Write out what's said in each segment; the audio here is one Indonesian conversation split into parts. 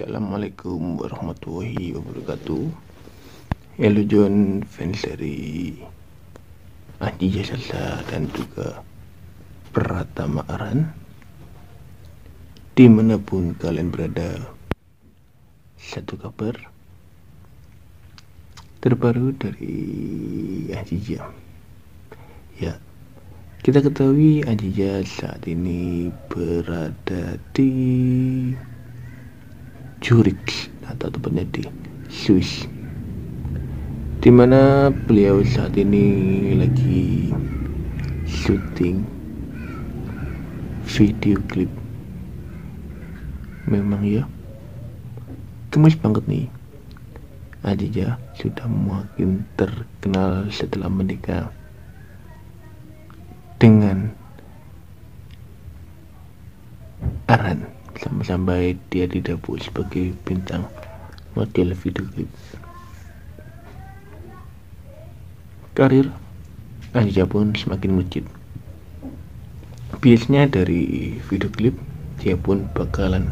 Assalamualaikum warahmatullahi wabarakatuh. Hello John, fans dari Anji Salsa dan juga Pratama Aran, dimanapun kalian berada. Satu kabar terbaru dari Anji. Ya, kita ketahui Anji saat ini berada di Zurich atau tepatnya di Swiss, dimana beliau saat ini lagi syuting video klip. Memang ya, gemes banget nih. Adija sudah makin terkenal setelah menikah dengan Aran, sampai dia didapuk sebagai bintang model video klip. Karir Anji pun semakin melejit. Biasanya dari video klip dia pun bakalan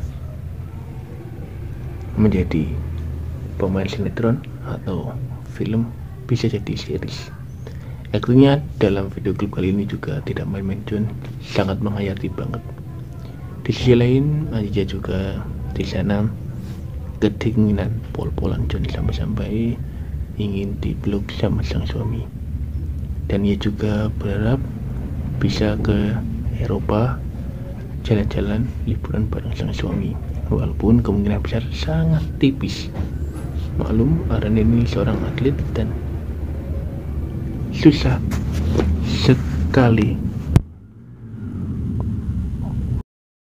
menjadi pemain sinetron atau film, bisa jadi series. Aktingnya dalam video klip kali ini juga tidak main-main, John, sangat menghayati banget. Di sisi lain, Anji juga di sana kedinginan pol-polan, John, sampai ingin dipeluk sama sang suami. Dan ia juga berharap bisa ke Eropa jalan-jalan liburan bareng sang suami, walaupun kemungkinan besar sangat tipis. Maklum, Aran ini seorang atlet dan susah sekali